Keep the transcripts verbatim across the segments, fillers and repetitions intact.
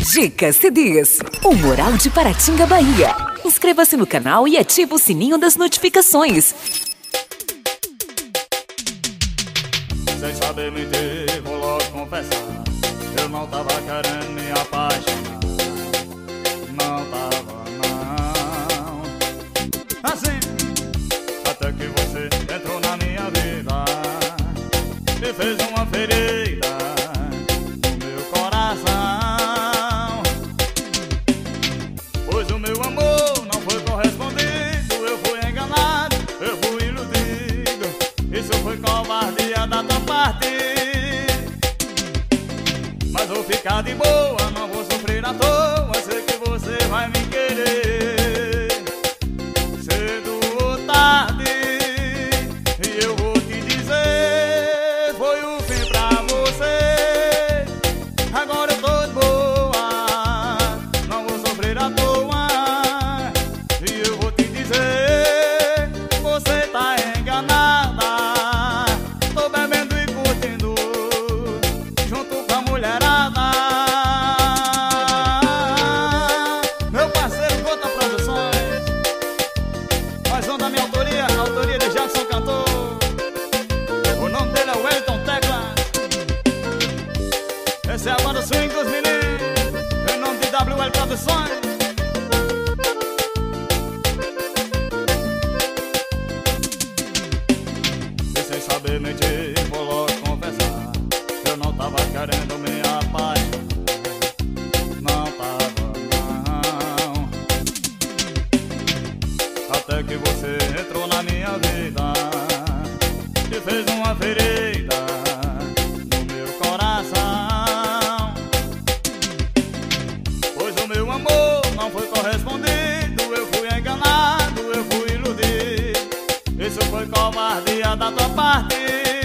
Dicas C Ds, o Moral de Paratinga, Bahia. Inscreva-se no canal e ative o sininho das notificações. Sem saber mentir, vou logo confessar, eu não tava querendo me apaixonar. Não tava não. Assim, até que você entrou na minha vida e fez uma ferida no meu coração. Pois o meu amor não foi correspondido, eu fui enganado, eu fui iludido. Isso foi covardia da tua parte. Mas vou ficar de boa, não vou sofrer à toa. Sei que você vai me querer cedo ou tarde. E eu vou te dizer, foi o fim pra você. Agora eu tô de boa, não vou sofrer à toa. E eu vou te dizer, você tá enganada. Tô bebendo e curtindo junto com a mulherada. Meu parceiro Conta Produções, mais um da minha autoria, autoria de Jackson Cantor. O nome dele é Wellington Teclas. Esse é agora o swing dos meninos, em nome de W L Produções. E sem saber mentir, vou logo confessar, eu não tava querendo me apaixonar. Não tava não. Até que você entrou na minha vida e fez uma ferida no meu coração. Pois o meu amor não foi correspondido, eu fui enganado, eu fui iludido. Isso foi covardia da tua parte.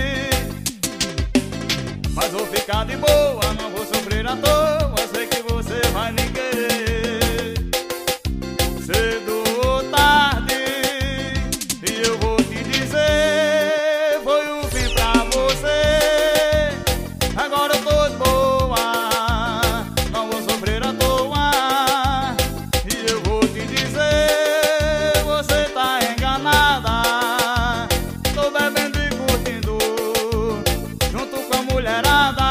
Mas vou ficar de boa, não vou sofrer à toa. Sei que você vai me querer cedo ou tarde. E eu vou te dizer, foi o fim pra você. Agora eu tô de boa, não vou sofrer à toa. E eu vou te dizer, você tá enganada. Tô bebendo e curtindo junto com a mulherada.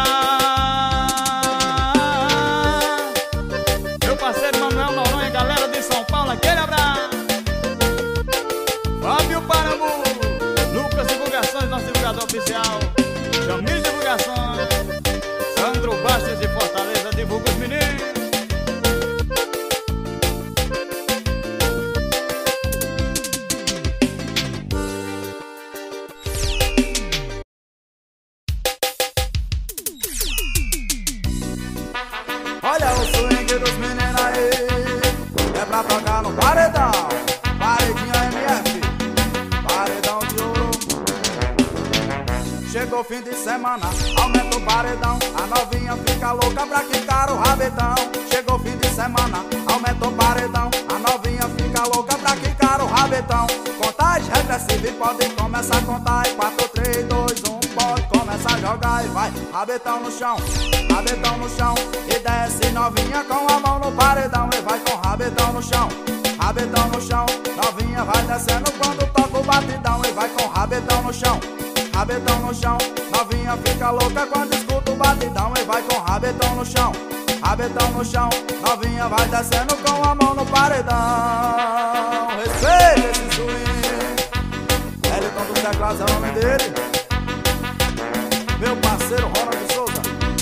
Meu parceiro Manuel Noronha, galera de São Paulo, aquele abraço. Fábio Parambu, Lucas Divulgações, nosso divulgador oficial. Jamil Divulgações, Sandro Bastos de Fortaleza, divulga os meninos. Olha o swing dos meninos aí, é pra tocar no paredão. Paredinho M F, paredão de ouro. Chegou fim de semana, aumenta o paredão. A novinha fica louca pra quicar o rabetão. Chegou fim de semana, aumenta o paredão. A novinha fica louca pra quicar o rabetão. Contagem regressiva e pode começar a contar. E quatro, três, dois, um, pode começar a jogar. E vai, rabetão no chão, rabetão no chão. E desce novinha com a mão no paredão. E vai com rabetão no chão, rabetão no chão. Novinha vai descendo quando toca o batidão. E vai com rabetão no chão, rabetão no chão. Novinha fica louca quando escuta o batidão. E vai com rabetão no chão, rabetão no chão. Novinha vai descendo com a mão no paredão. Respeita esse swing. Wellington dos Teclados é o nome dele. Meu parceiro Ronald Souza.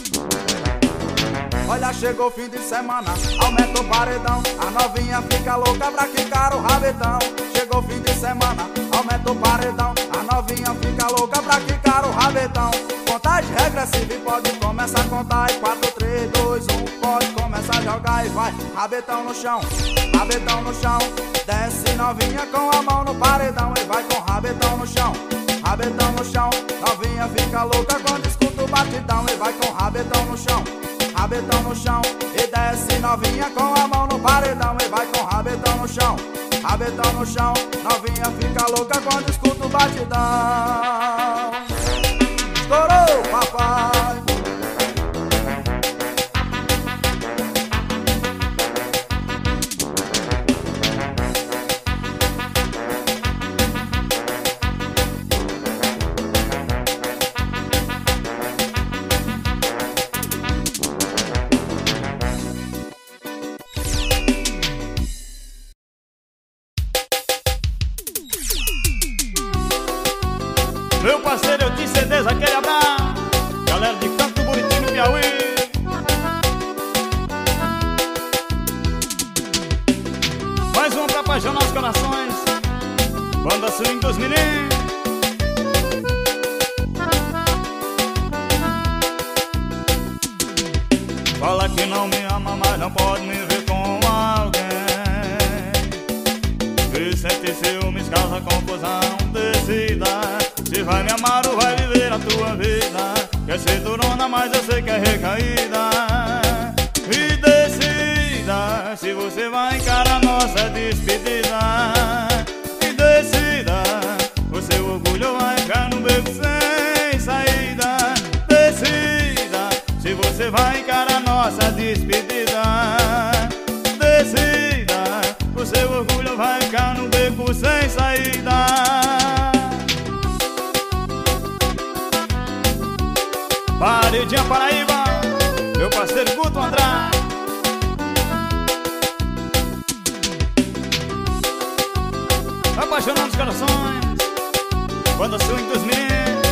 Olha, chegou fim de semana, aumenta o paredão. A novinha fica louca pra quicar o rabetão. Chegou fim de semana, aumenta o paredão. A novinha fica louca pra quicar o rabetão. Contagem regressiva e pode começar a contar. E quatro, três, dois, um, pode começar a jogar. E vai, rabetão no chão, rabetão no chão. Desce novinha com a mão no paredão. E vai com rabetão no chão, rabetão no chão. Novinha fica louca quando escuta o batidão. E vai com rabetão no chão, rabetão no chão. E desce novinha com a mão no paredão. E vai com rabetão no chão, rabetão no chão. Novinha fica louca quando escuta o batidão. Estourou, papai. corações, banda swing dos meninos. Fala que não me ama, mas não pode me ver com alguém. E sente ciúmes, causa confusão. Decida se vai me amar ou vai viver a tua vida. Quer ser durona, mas eu sei que é recaída. E decida se você vai encarar nossa despedida. E decida, o seu orgulho vai ficar no beco sem saída. Decida se você vai encarar nossa despedida. Decida, o seu orgulho vai ficar no beco sem saída. Paredinha Paraíba, meu parceiro Guto Andrade. Apaixonando os corações, banda swing dos meninos.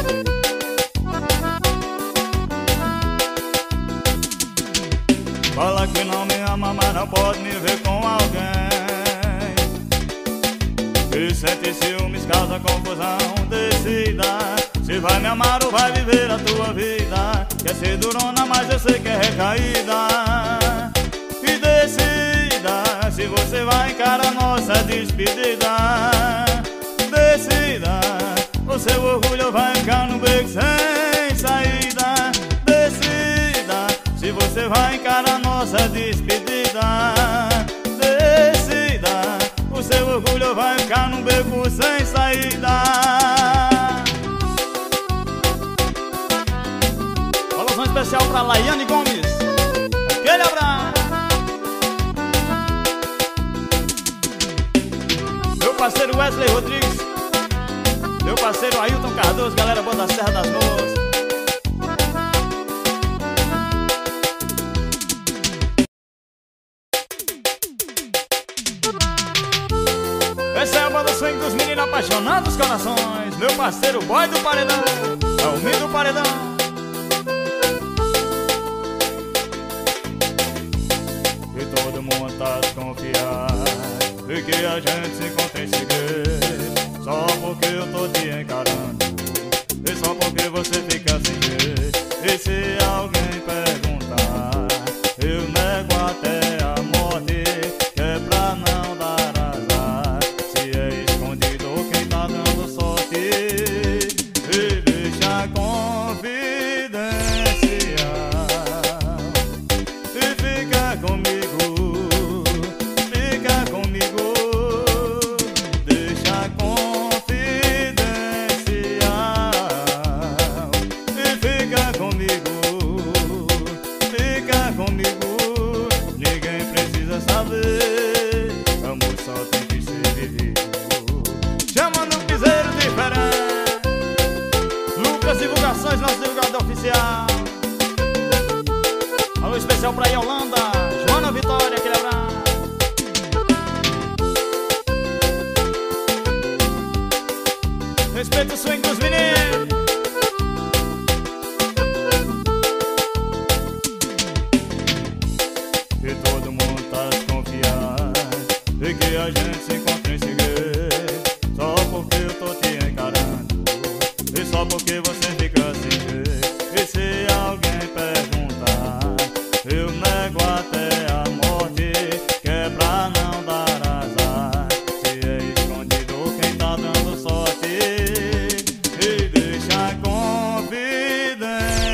Fala que não me ama, mas não pode me ver com alguém. E sente ciúmes, causa confusão. Decida se vai me amar ou vai viver a tua vida. Quer ser durona, mas eu sei que é recaída. E decida se você vai encarar nossa despedida. Decida, o seu orgulho vai ficar no beco sem saída. Decida se você vai encarar nossa despedida. Decida, o seu orgulho vai ficar no beco sem saída. Alusão especial pra Laiane Gomes, aquele abraço. Meu parceiro Wesley Rodrigues, meu parceiro Ailton Cardoso, galera boa da Serra das Moças. Essa é a banda swing dos meninos apaixonados corações. Meu parceiro Boy do Paredão, Almir do Paredão. E todo mundo tá desconfiado de que a gente se encontra em segredo. Só porque eu tô te encarando, e só porque você fica sem ver. E se alguém perguntar, eu nego até a morte, que é pra não dar azar. Se é escondido quem tá dando sorte, e deixa a confidencial. E fica comigo, fica comigo. Deixa a confidencial. E fica comigo, fica comigo. Ninguém precisa saber, amor só tem que ser vivido. Chama no piseiro diferente, Lucas Divulgações, nosso divulgador oficial. Alô especial pra Yolanda, Joana Vitória, aquele abraço. Respeita o swing dos meninos. E todo mundo tá desconfiado de que a gente se encontra em segredo. Só porque eu tô te encarando, e só porque você fica sem ver. E se alguém perguntar, eu nego até a morte, que é pra não dar azar. Se é escondido quem tá dando sorte, e deixa a confidencial.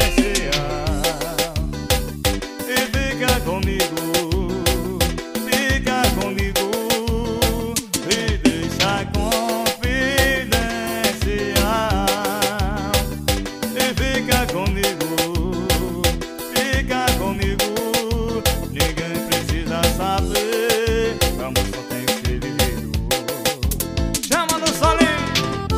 E fica comigo, fica comigo. E deixa a confidencial. E fica comigo, fica comigo. Ninguém precisa saber, amor só tem que ser vivido. Chama no solinho,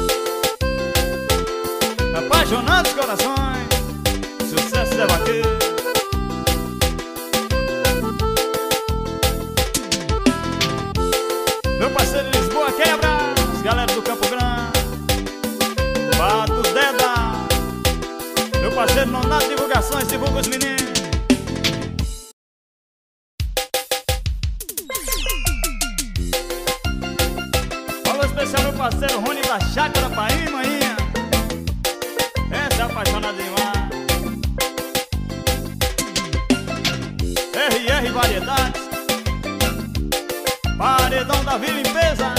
apaixonados corações. Sucesso é vaqueiro. Esse é meu parceiro Rony da Chácara Paim, manhinha. Essa é apaixonada demais. R R Variedades, Paredão da Vila Limpeza.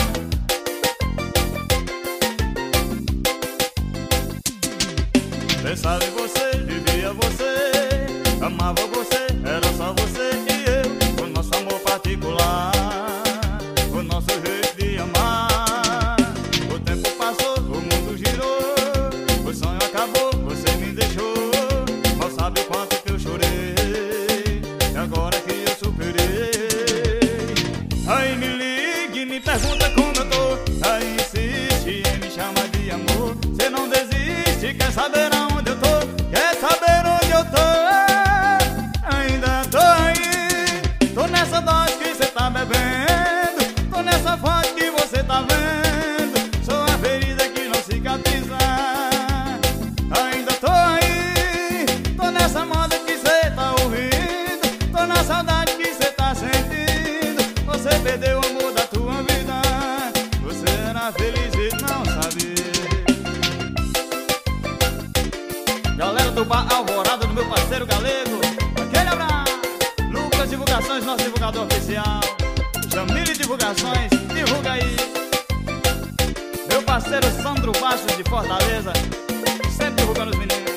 Pensava em você, vivia você, amava você, era só você e eu. O nosso amor particular, o nosso jeito de amar. O tempo passou, o mundo girou, o sonho acabou, você me deixou. Mal sabe o quanto que eu chorei, e agora que eu superei. Aí me liga e me pergunta como eu tô, aí insiste em me chamar de amor. Cê não desiste, quer saber aonde eu tô, quer saber onde eu tô. Ainda tô aí, tô nessa dose que cê tá bebendo, tô nessa fonte que você tá vendo. Sou a ferida que não cicatriza. Ainda tô aí, tô nessa moda que cê tá ouvindo, tô na saudade que cê tá sentindo. Você perdeu o amor da tua vida, você era feliz e não sabia. Galera do Bar Alvorada, do meu parceiro Galego, aquele abraço. Lucas Divulgações, nosso divulgador oficial. Jamile Divulgações, divulga aí. Meu parceiro Sandro Bastos de Fortaleza, sempre divulgando os meninos.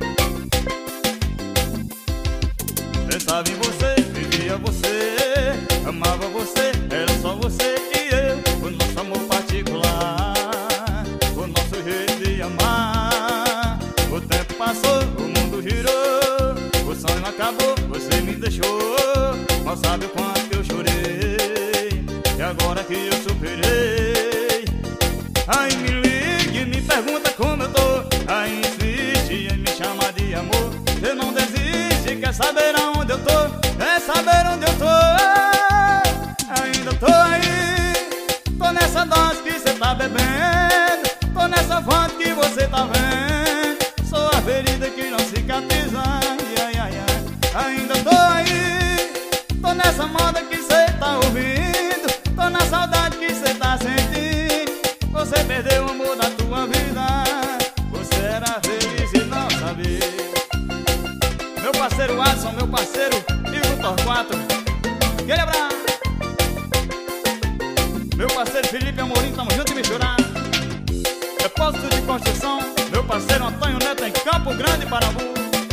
Pensava em você, vivia você, amava você, era só você e eu. O nosso amor particular, o nosso jeito de amar. O tempo passou, o mundo girou, o sonho acabou, você me deixou. Mal sabe o quanto que eu chorei, e agora que eu superei. Aí me liga e me pergunta como eu tô, aí insiste em me chamar de amor. Você não desiste, quer saber aonde eu tô, quer saber onde eu tô. Ainda tô aí, tô nessa dose que cê tá bebendo, tô nessa fonte que você tá vendo. Sou a ferida que não cicatriza, ai, ai, ai. Ainda tô aí, tô nessa moda que cê tá ouvindo, tô na saudade que cê tá sentindo. Você perdeu o amor da tua vida, você era feliz e não sabia. Meu parceiro Adson, meu parceiro Igor Torquato, aquele abraço. Meu parceiro Felipe Amorim, tamo junto e misturado. Depósito de construção, meu parceiro Antônio Neto em Campo Grande, Parambu.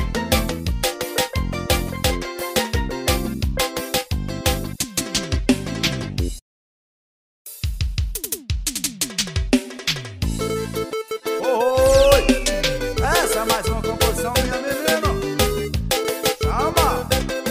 Oi, essa é mais uma composição minha, menino. Chama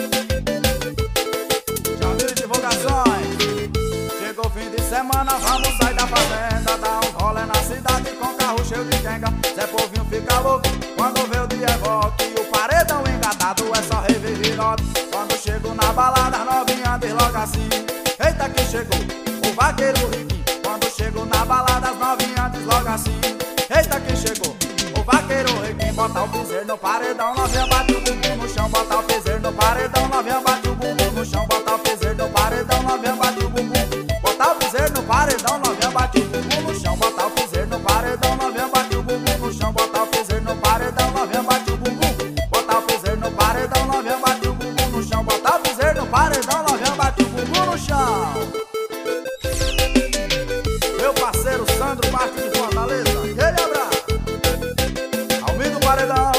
Jamile Divulgações. Chegou o fim de semana, vamos sair da fazenda, dar um rolê na cidade com carro cheio de quenga. Zé Povinho fica louco quando vê o Dievoque e o paredão engatado é só reviravolta. Quando chego na balada, as novinhas diz logo assim: eita que chegou o vaqueiro riquinho. Quando chego na balada, as novinhas diz logo assim: eita que chegou o vaqueiro riquinho. Bota o piseiro no paredão, novinha bate o bumbum no chão. Bota o piseiro no paredão, novinha bate o bumbum no chão. Bota o piseiro no paredão, novinha bate o bumbum. Bota o piseiro no paredão, novinha bate o bumbum no chão. Bota o piseiro no paredão, novinha bate o bumbum no chão. Bota o piseiro no paredão, novinha bate o bumbum. Bota o piseiro no paredão, novinha bate o bumbum no chão. Bota o piseiro no paredão, novinha bate o bumbum no chão. Meu parceiro Sandro Bastos de Fortaleza, aquele abraço. Almir do Paredão.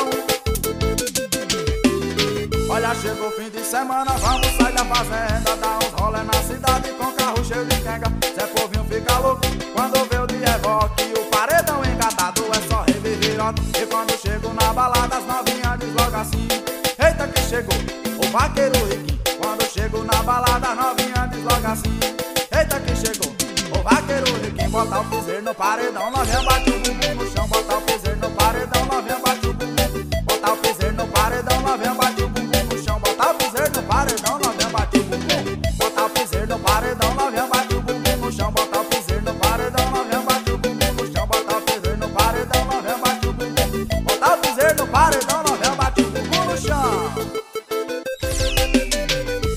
Olha, chegou o fim de semana, vamos sair da fazenda, dar uns rolê na cidade com carro cheio de quenga. Zé Povinho fica louco quando vê o Dievoque e o paredão engatado é só reviravolta. E quando chego na balada, as novinhas diz logo assim: eita que chegou o vaqueiro riquinho. Quando chego na balada, as novinhas diz logo assim: eita que chegou o vaqueiro riquinho. Bota o piseiro no paredão, novinha bate o bumbum no chão. Bota o piseiro no paredão, novinha bate o bumbum. Bota o piseiro no paredão, novinha bate o bumbum no chão. Bota o piseiro no paredão, novinha bate o bumbum. Bota o piseiro no paredão, novinha bate o bumbum no chão. Bota o piseiro no paredão, novinha bate o bumbum no chão. Bota o piseiro no paredão, novinha bate o bumbum. Bota o piseiro no paredão, novinha bate o bumbum no chão.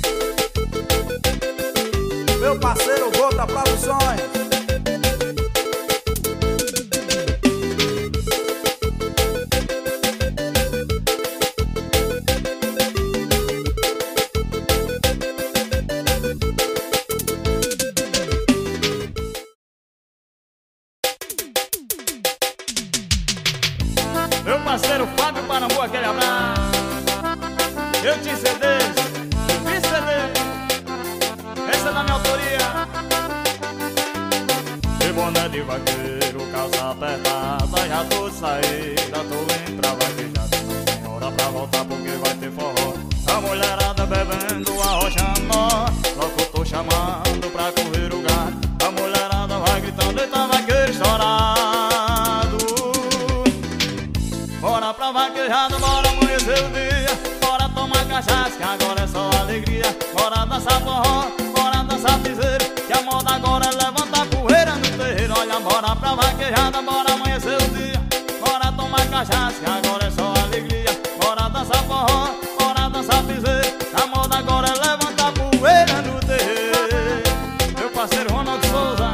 Meu parceiro Gota Produções, apertada, já tô de saída, tô indo pra vaquejada. Não tem hora pra voltar porque vai ter forró. A mulherada bebendo, arrochando nó, logo eu tô chamando pra correr o gado. A mulherada vai gritando, eita vaqueiro estourado. Bora pra vaquejada, bora amanhecer o dia. Bora tomar cachaça, que agora é só alegria. Bora dançar forró, bora dançar piseiro, que a moda agora é levantar poeira no terreiro. Olha, bora pra vaquejada, bora amanhecer o dia. Bora tomar cachaça, que agora é só alegria. Bora dançar forró, bora dançar piseiro, que a moda agora é levantar poeira no terreiro. Meu parceiro Ronaldo Souza,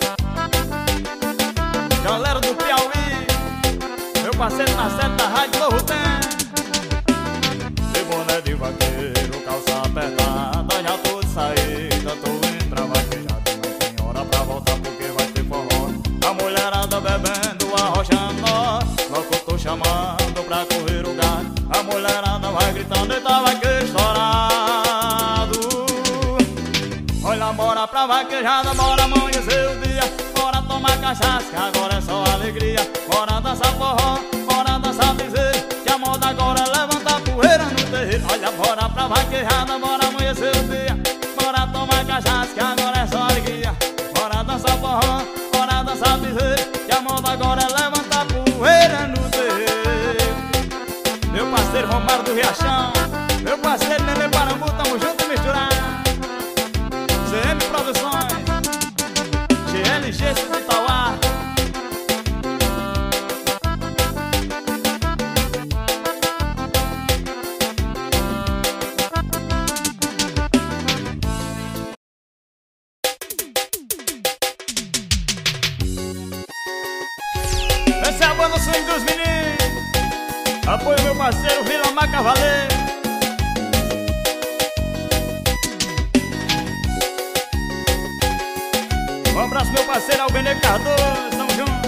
galera do Piauí, meu parceiro na sede da Rádio Novo Tempo. De boné de vaqueiro, calça apertada, já tô de saída, tô indo pra vaquejada. Não tem hora pra voltar porque vai ter forró. A mulherada bebendo, arrochando nó, logo eu tô chamando pra correr o gado. A mulherada vai gritando, eita vaqueiro estourado. Olha, bora pra vaquejada, bora amanhecer o dia. Bora tomar cachaça, que agora é só alegria. Bora dançar forró, bora dançar piseiro, que a moda agora é levantar poeira no terreiro. Olha, bora pra vaquejada, bora amanhecer o dia. Bora tomar cachaça, que agora é só alegria. Bora dançar forró, bora dançar piseiro, que a moda agora é levantar poeira no terreiro. Meu parceiro Romário do Riachão, meu parceiro Nenê Parambu, tamo junto e misturado. C M Produções, G L G de Itauá. Essa é a banda Swing dos Meninos. Apoio meu parceiro Vila Mar Cavaleiro. Um abraço meu parceiro Albenê Cardoso, tamo junto.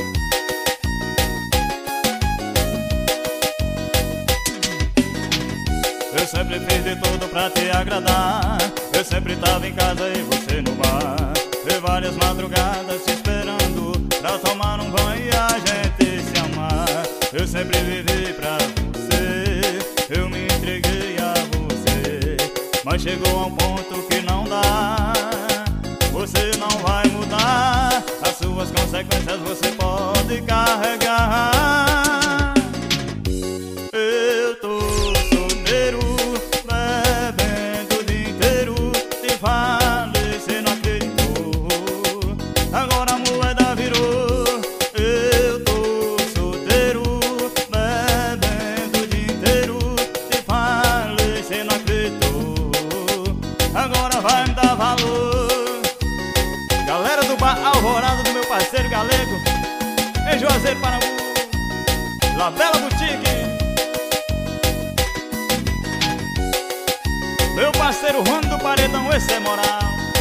Eu sempre fiz de tudo pra te agradar. Eu sempre tava em casa e você no bar. Vi várias madrugadas te esperando pra tomar um banho e a gente se amar. Eu sempre vivi pra você, eu me entreguei a você. Mas chegou a um ponto que não dá, você não vai mudar. As suas consequências você pode carregar. Eu tô solteiro, bebendo o dia inteiro. Te falei, cê não acreditou. Agora a moeda virou. Eu tô solteiro, bebendo o dia inteiro. Te falei, cê não acreditou. Agora vai me dar valor. Galera do bar Alvorada do meu parceiro Galego, em Juazeiro, Parambu, La Bela Boutique. Meu parceiro Rony do Paredão, esse é moral.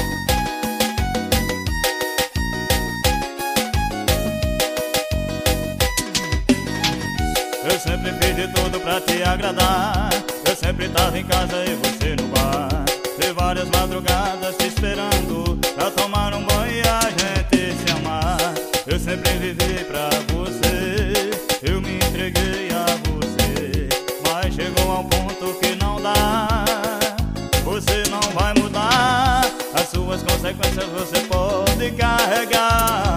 Eu sempre fiz de tudo pra te agradar. Eu sempre tava em casa e você no bar. Vi várias madrugadas te esperando pra tomar um banho e a gente se amar. Eu sempre vivi pra você, eu me entreguei a você. Mas chegou a um ponto que não dá, você não vai mudar. As suas consequências você pode carregar.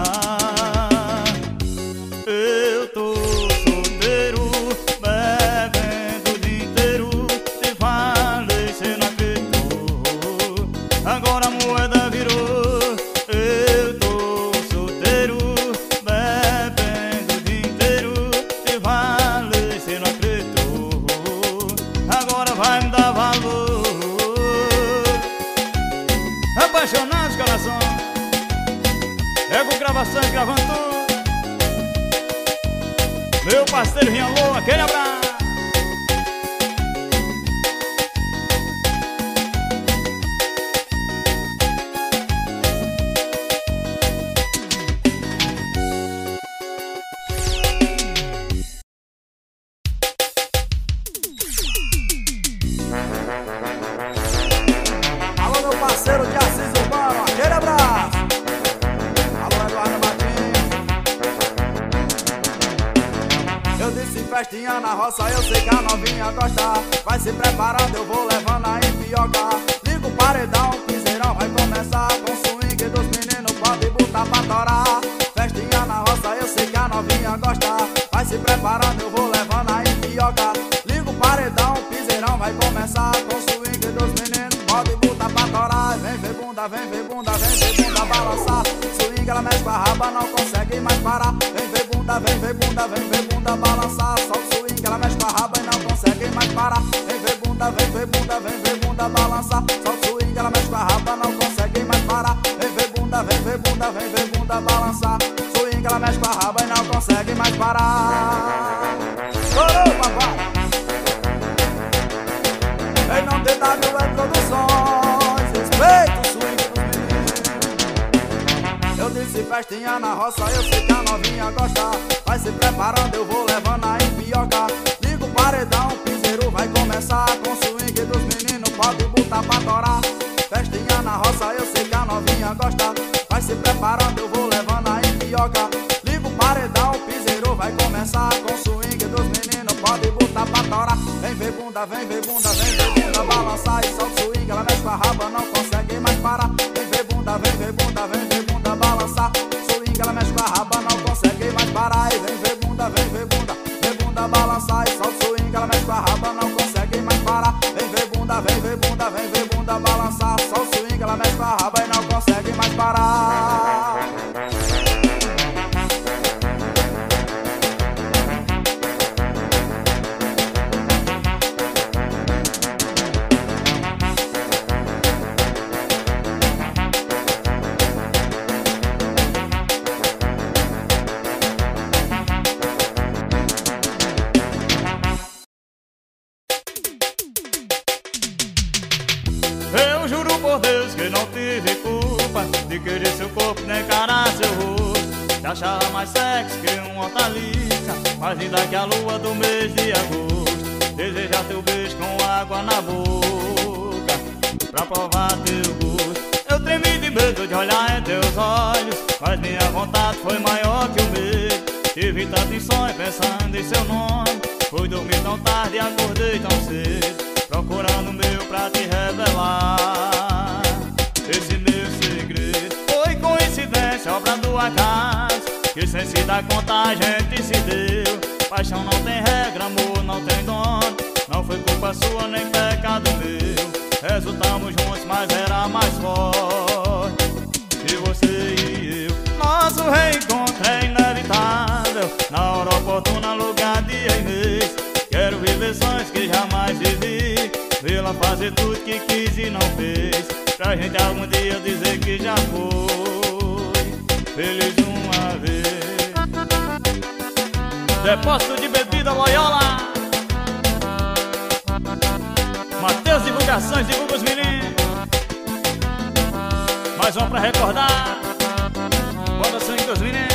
Eu tô solteiro, bebendo o dia inteiro. Te falei, cê não acreditou. Agora a moeda virou. Eu tô solteiro, bebendo o dia inteiro. Te falei, cê não acreditou. Agora vai me dar valor. Apaixonados, coração. Ego Gravações gravando tudo. Meu parceiro Rialô, aquele abraço. Alô, meu parceiro de Assis Urbano, aquele abraço. Alô, Eduardo Martins. festinha na roça, eu sei que a novinha gosta. Vai se preparando, eu vou levando a empioca. Liga o paredão, o piseirão vai começar. Com swing dos meninos, pode botar pra torar. Festinha na roça, eu sei que a novinha gosta. Vai se preparando, eu vou levando a empioca. Liga o paredão, o piseirão vai começar. Com swing dos meninos, pode botar pra torar. Vem ver bunda, vem ver bunda, vem ver bunda balançar. Swing ela mexe com a raba, não consegue mais parar. Vem ver bunda, vem ver bunda, vem ver bunda balançar. Só o swing ela mexe com a raba e não consegue mais parar. Vem ver bunda, vem ver bunda, vem ver bunda balançar. Só o swing ela mexe com a raba, não consegue mais parar. Vem ver bunda, vem ver bunda, vem ver bunda balançar. Swing ela mexe com a raba e não consegue mais parar. Ô, papai! Em nome de W E Produções, respeito o swing dos meninos. Eu disse festinha na roça, eu sei que a novinha gosta. Vai se preparando, eu vou levando a empioca. Liga o paredão, o piseiro vai começar. Com swing dos meninos, pode botar pra torar. Festinha na roça, eu sei que a novinha gosta. Vai se preparando, eu vou levando a empioca. Liga o paredão, o piseiro vai começar. Com swing dos meninos, pode botar pra torar. Vem ver bunda, vem ver bunda, vem ver bunda balançar. E só o swing, ela mexe com a raba, não consegue mais parar. Vem ver bunda, vem ver bunda, vem ver bunda balançar. Swing, ela mexe com a raba, não consegue mais parar. E vem ver bunda, vem ver bunda, vem bunda balançar. E só o swing, ela mexe com a raba, não consegue mais parar. Vem ver bunda, vem ver bunda, vem ver bunda balançar. Só o swing, ela mexe com a raba e não consegue mais parar. Eu juro por Deus que não tive culpa de querer seu corpo nem encarar seu rosto. Te achava mais sexy que um hortaliça, mais linda que a lua do mês de agosto. Desejar teu beijo com água na boca, pra provar teu gosto. Eu tremi de medo de olhar em teus olhos, mas minha vontade foi maior que o medo. Tive tanto insônia pensando em seu nome, fui dormir tão tarde e acordei tão cedo, procurando o meu pra te revelar esse meu segredo. Foi coincidência, obra do acaso, que sem se dar conta a gente se deu. Paixão não tem regra, amor não tem dono. Não foi culpa sua nem pecado meu. Resultamos juntos, mas era mais forte que você e eu. Nosso reencontro é inevitável, na hora oportuna, lugar, dia e mês. Quero viver sonhos que jamais vivi, vê-la fazer tudo que quis e não fez, pra gente algum dia dizer que já foi feliz uma vez. Depósito de bebida Loyola, Mateus Divulgações, divulga os meninos. Mais uma pra recordar, bota sangue dos meninos.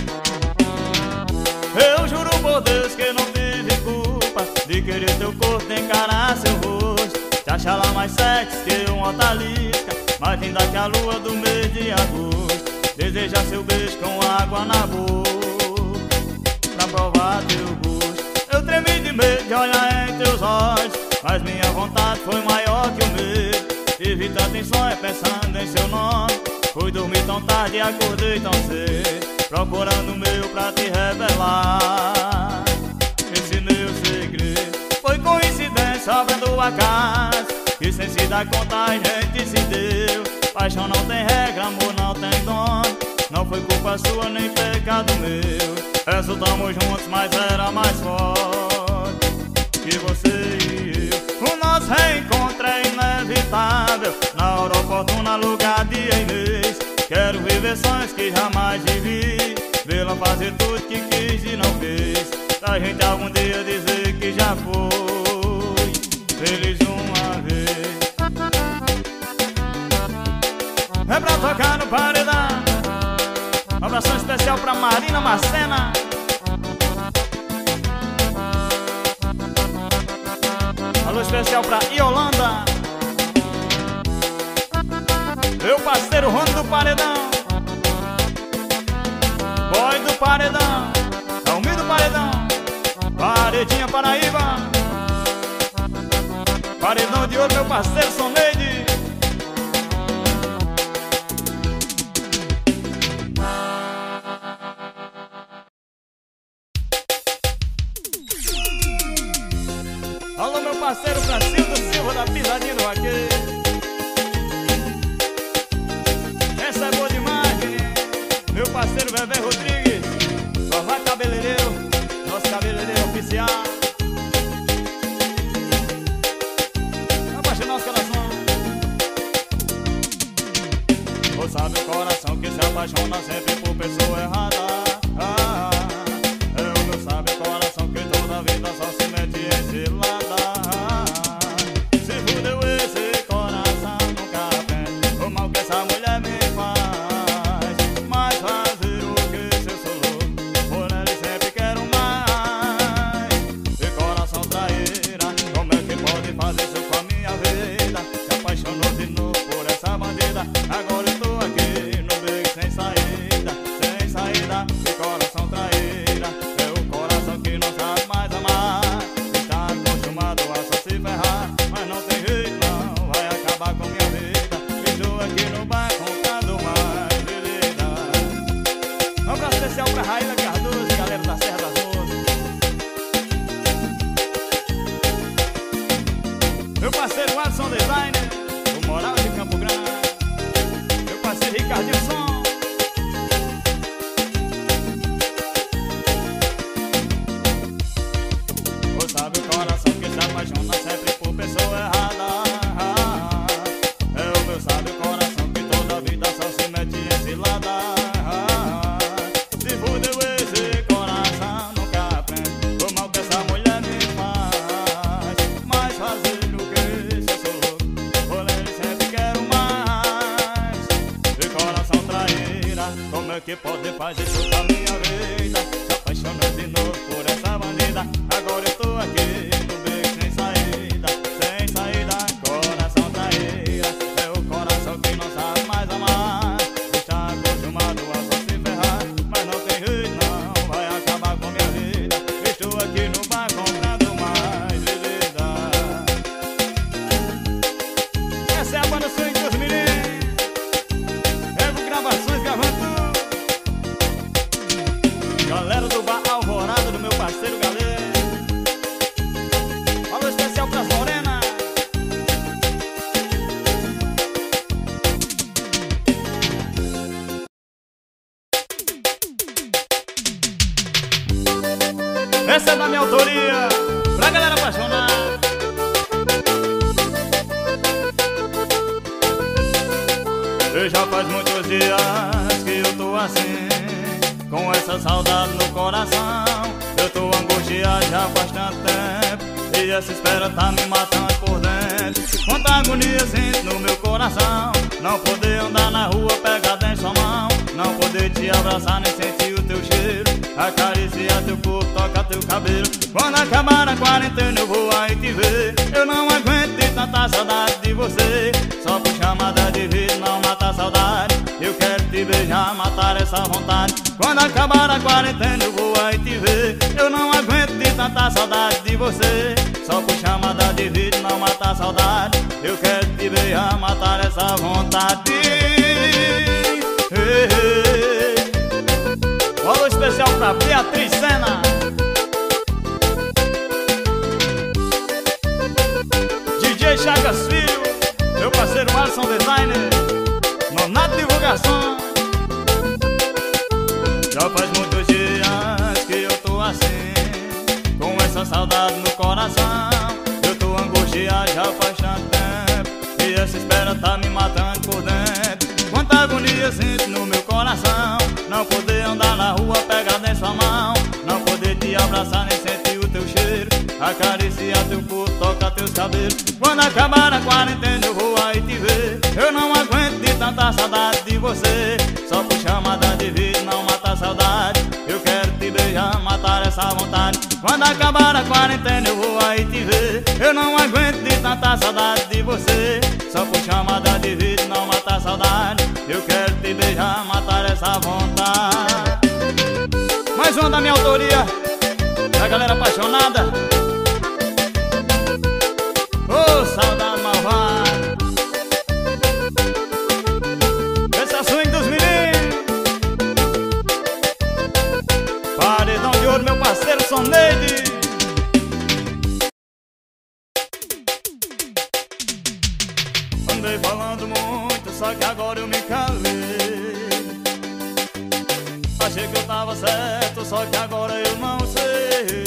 Eu juro por Deus que não tive culpa de querer teu corpo, de encarar seu rosto. Te achar lá mais sexy que um hortaliça, mais linda que a lua do mês de agosto. Desejar seu beijo com água na boca, pra provar teu gosto. Eu tremi de medo de olhar em teus olhos, mas minha vontade foi maior que o medo. Tive tanta insônia pensando em seu nome, fui dormir tão tarde e acordei tão cedo, procurando o meu pra te revelar esse meu segredo. Foi coincidência, obra do acaso, que sem se dar conta a gente se deu. Paixão não tem regra, amor não tem dono. Não foi culpa sua nem pecado meu. Resultamos juntos, mas era mais forte que você e eu. O nosso reencontro é inevitável, na hora oportuna, lugar, dia e mês. Quero viver sonhos que jamais vivi, vê-la fazer tudo que quis e não fez, pra gente algum dia dizer que já foi feliz uma vez. É pra tocar no paredão. Um abração especial pra Marina Marcena, alô especial pra Iolanda, meu parceiro Rony do Paredão, Boy do Paredão, Almir do Paredão, Paredão. Pretinha, Paraíba. Paredão de ouro, meu parceiro Soneide. Alô, meu parceiro Francisco Silva da Pisadinha do Vaqueiro. Essa é boa demais, menino. Meu parceiro Bebê Rodrigues, Vavá Cabeleireiro, nosso cabeleireiro oficial. Abaixa nosso coração. Ou sabe o coração que se apaixona sempre por pessoa errada. Ah, eu não sabe o coração que toda vida só se mete em cilada. Se fudeu esse coração, nunca aprende o mal que essa mulher me faz. Mas fazer o que se eu sou louco, por ele sempre quero mais. E coração traíra, como é que pode fazer isso com a minha vida? Se apaixonou de novo por essa bandida. Agora eu tô aqui no beco sem saída, sem saída. E coração traíra, é o coração que não sabe mais amar. Está acostumado a só se ferrar, mas não tem jeito não, vai acabar com minha vida. Estou aqui no bar comprando mais bebida. Um abraço especial pra Raíla Cardoso, galera da Serra das Moças. Meu parceiro Adson Designer, o Moral de Campo Grande. Meu parceiro Ricardinho Som. Ou sabe o coração que se apaixona sempre por pessoa errada. É o meu sabe o coração que toda vida só se mete em cilada. Se fudeu esse coração, nunca aprende o mal que essa mulher me faz. Mas fazer o que se eu sou louco, por ele sempre quero mais. E coração traíra, como é que pode fazer isso com a minha vida? Se apaixonou de novo por essa bandida. Agora eu tô aqui no beco sem saída, sem saída. Coração traíra, é o coração que não sabe mais amar. Está acostumado a só se ferrar, mas não tem jeito não, vai acabar com minha vida. Estou aqui no bar comprando mais bebida. Essa é a banda Swing dos Meninos, Evo Gravações gravando tudo. Galera do bar Alvorada, do meu parceiro Galera. Alô especial pras morenas. Essa é da minha autoria, pra galera apaixonada. E já faz muitos dias que eu tô assim, com essa saudade no coração. Eu tô angustiado já faz tanto tempo, e essa espera tá me matando por dentro. Quanta agonia sinto no meu coração, não poder andar na rua pegado em sua mão, não poder te abraçar nem sentir o teu cheiro, acariciar teu corpo, tocar teu cabelo. Quando acabar a quarentena eu vou aí te ver. Eu não aguento de tanta saudade de você, só por chamada de vídeo não mata a saudade. Eu quero te beijar, matar essa vontade. Quando acabar a quarentena eu vou aí te ver. Eu não aguento de tanta saudade de você, só por chamada de vídeo não mata a saudade. Eu quero te beijar, matar essa vontade. Ei, ei. Alô especial pra Beatriz Sena, D J Chagas Filho, meu parceiro Adson Designer, Nonato Divulgação. Já faz muitos dias que eu tô assim, com essa saudade no coração. Eu tô angustiado já faz tanto tempo, e essa espera tá me matando por dentro. Quanta agonia sinto no meu coração, não poder andar na rua pegado em sua mão, não poder te abraçar nem sentir o teu cheiro, acariciar teu corpo, tocar teus cabelos. Quando acabar a quarentena eu vou aí te ver. Eu não aguento de tanta saudade de você, só por chamada de vídeo não mata a saudade. Eu quero te beijar, matar essa vontade. Quando acabar a quarentena eu vou aí te ver. Eu não aguento de tanta saudade de você, só por chamada de vídeo não mata a saudade. Eu quero te beijar, matar essa vontade. Mais uma da minha autoria, da galera apaixonada. apaixonada. Ô, oh, saudade malvada. Esse é o swing dos meninos. Paredão de ouro, meu parceiro Soneide. Andei falando muito, só que agora eu me calei. Achei que eu tava certo, só que agora eu não sei.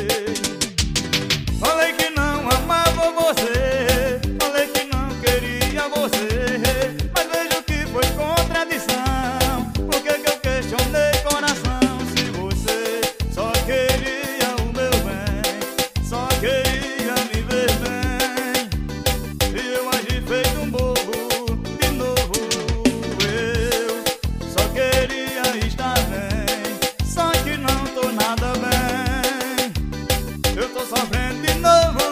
Falei que não amava você, falei que não queria você, mas vejo que foi contradição. Por que que eu questionei coração? Se você só queria o meu bem, só queria me ver bem, e eu agi feito um bobo de novo. Eu só queria estar bem, só que não tô nada bem. Eu tô sofrendo de novo.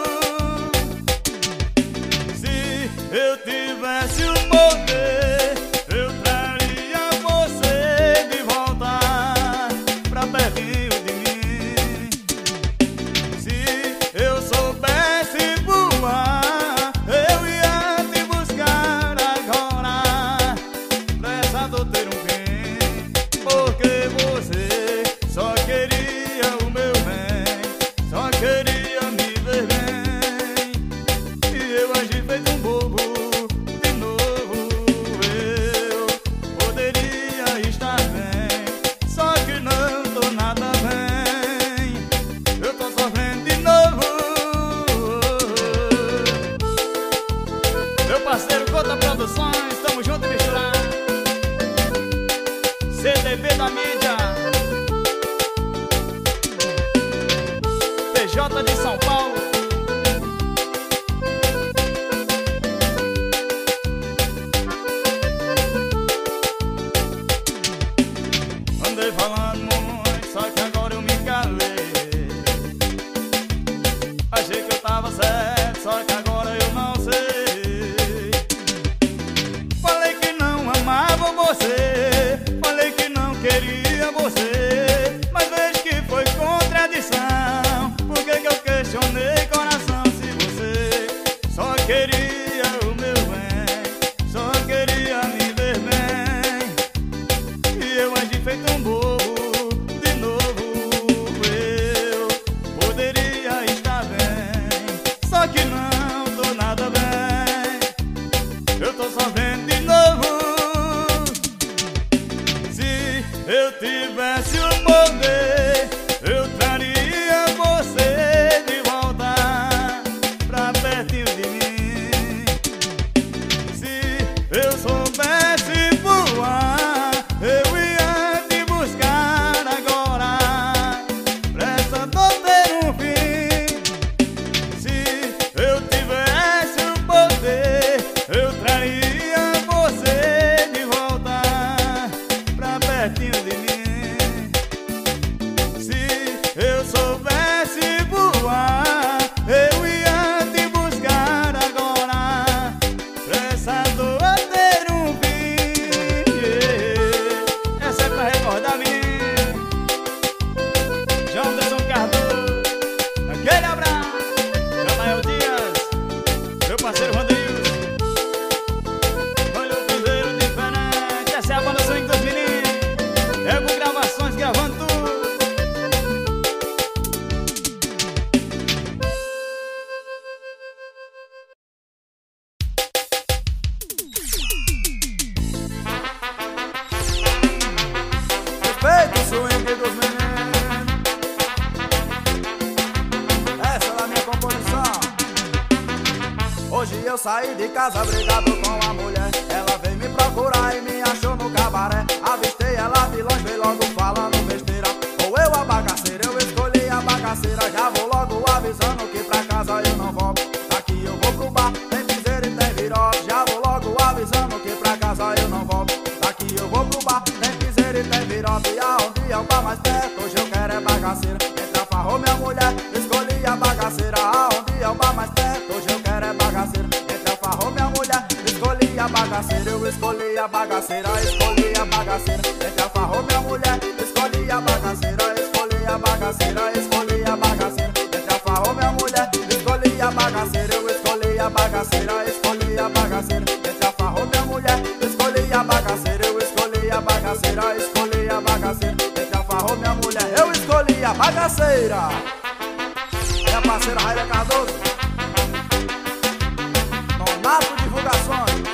Se eu tivesse o poder, eu traria você de volta pra pertinho de mim. Se eu soubesse voar, eu ia te buscar agora, pra essa dor ter um fim. Porque você só queria o meu bem, só queria me ver bem, e eu agi feito um bobo de novo. Eu poderia estar bem, só que não tô nada bem. Eu tô sofrendo de novo. Meu parceiro Cota Produções, tamo junto e misturado. C D B da mídia, P J de São Paulo. Andei falando muito, só que agora eu me calei. Achei que eu tava certo, só que agora eu não sei. Falei que não amava você, falei que não queria você, mas vejo que foi contradição. Por que que eu questionei coração? Se você só queria o meu bem, só queria me ver bem, e eu agi feito um bobo de novo. Eu poderia estar bem, só que não tô nada bem. Eu tô sofrendo de novo. Se eu tivesse o poder, eu traria você de volta pra pertinho de mim. Se eu soubesse voar, eu ia te buscar agora, pra essa dor ter um fim. Se eu tivesse o poder, eu traria você de volta pra pertinho de mim. Se eu soubesse voar, eu ia te buscar agora, pra essa dor ter um fim. Yeah. Essa é pra recordar, menino. João Anderson Cardoso, aquele abraço. Rafael Dias, meu parceiro Rodrigues. Olha o piseiro diferente. Essa é a banda swing dos meninos. É com gravações gravando tudo. Respeita o swing dos meninos. Essa é a minha composição. Hoje eu saí de casa brigado com a mulher. Ela veio me procurar e me achou no cabaré. Avistei ela de longe, veio logo falando besteira. Ou eu a bagaceira, eu escolhi a bagaceira. Já vou logo avisando que pra casa eu não volto. Daqui eu vou pro bar, tem piseiro e tem virote. Já vou logo avisando que pra casa eu não volto. Daqui eu vou pro bar, tem piseiro e tem virote. E aonde é o bar mais perto, hoje eu quero é bagaceira. Entre a farrou minha mulher, escolhi a bagaceira. Aonde é o bar mais perto, hoje eu quero é bagaceira. Entre a farrou minha mulher, escolhi a bagaceira. Eu escolhi a bagaceira, escolhi a bagaceira. Entre a farrou minha mulher, escolhi a bagaceira. Escolhi a bagaceira, escolhi a bagaceira. a bagaceira, eu escolhi a bagaceira, escolhi a bagaceira. Entre a farra minha mulher, eu escolhi a bagaceira, eu escolhi a bagaceira, escolhi a bagaceira. Entre a farra minha mulher, eu escolhi a bagaceira. Minha parceira Raília Cardoso, Nonato Divulgações.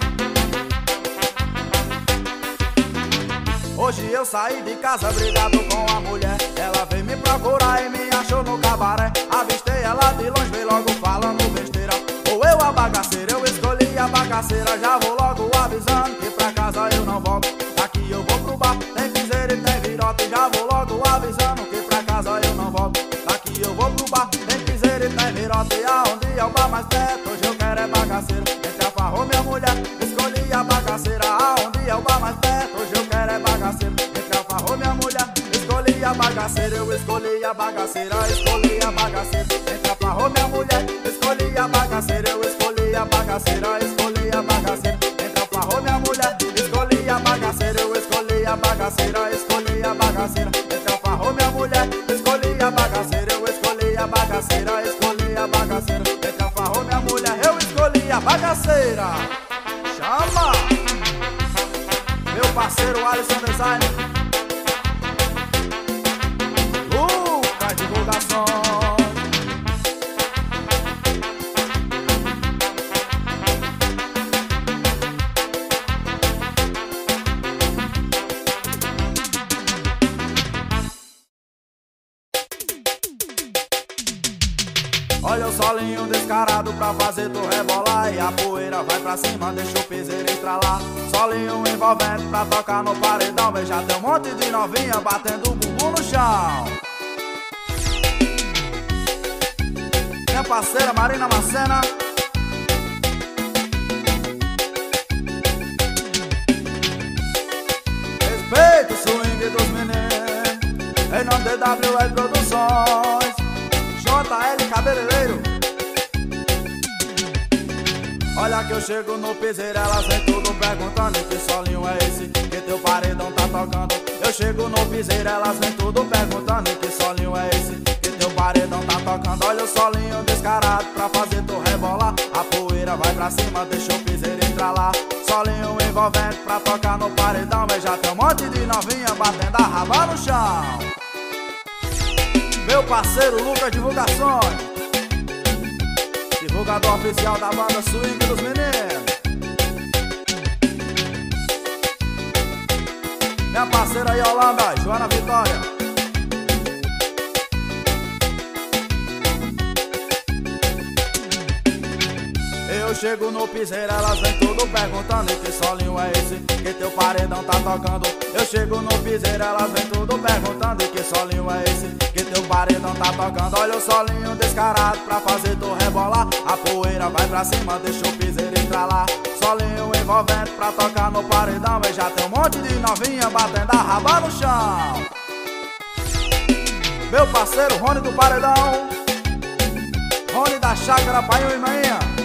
Hoje eu saí de casa brigado com a mulher. Ela veio me procurar e me achou no cabaré. Avistei ela de longe, veio logo falando besteira. Ou eu a bagaceira, eu escolhi a bagaceira. Já vou logo avisando que pra casa eu não volto. Daqui eu vou pro bar, tem piseira e tem virote. Já vou logo avisando que pra casa eu não volto. Daqui eu vou pro bar, tem piseira e tem virote. Aonde é o bar mais perto, hoje eu quero é bagaceira. Entre a farra minha mulher, escolhi a bagaceira. Aonde é o bar mais perto, hoje eu quero é bagaceira. Entre a farra minha mulher, escolhi a bagaceira. Eu escolhi a bagaceira, escolhi a bagaceira. Entre a farra minha mulher, escolhi a bagaceira. Eu escolhi a bagaceira, escolhi a bagaceira. Entre a farra minha mulher, escolhi a bagaceira. Eu escolhi a bagaceira, escolhi a bagaceira. Entre a farra minha mulher, escolhi a bagaceira. Eu escolhi a bagaceira, escolhi a bagaceira. Entre a farra minha mulher, eu escolhi a bagaceira. Chama! Meu parceiro Alisson Design, Lucas Divulgações. Olha o solinho descarado pra fazer tu rebolar. E a poeira vai pra cima, deixa o piseiro entrar lá. Solinho envolvente pra tocar no paredão. Veja, tem um monte de novinha batendo o bumbum no chão. Minha parceira Marina Macena, respeita o swing dos meninos. Em nome de W L Produções, J L Cabeleireiro. Olha que eu chego no piseiro, elas vem tudo perguntando que solinho é esse que teu paredão tá tocando. Eu chego no piseiro, elas vem tudo perguntando que solinho é esse que teu paredão tá tocando. Olha o solinho descarado pra fazer tu rebolar. A poeira vai pra cima, deixa o piseiro entrar lá. Solinho envolvente pra tocar no paredão. Mas já tem um monte de novinha batendo a raba no chão. Meu parceiro Lucas Divulgações, divulgador oficial da banda Swing dos Meninos. Minha parceira Yolanda, Joana Vitória. Eu chego no piseiro, elas vem tudo perguntando que solinho é esse que teu paredão tá tocando. Eu chego no piseiro, elas vem tudo perguntando que solinho é esse que teu paredão tá tocando. Olha o solinho descarado pra fazer tu rebolar. A poeira vai pra cima, deixa o piseiro entrar lá. Solinho envolvente pra tocar no paredão. E já tem um monte de novinha batendo a raba no chão. Meu parceiro Rony do Paredão, Rony da Chácara Paião e Manhã.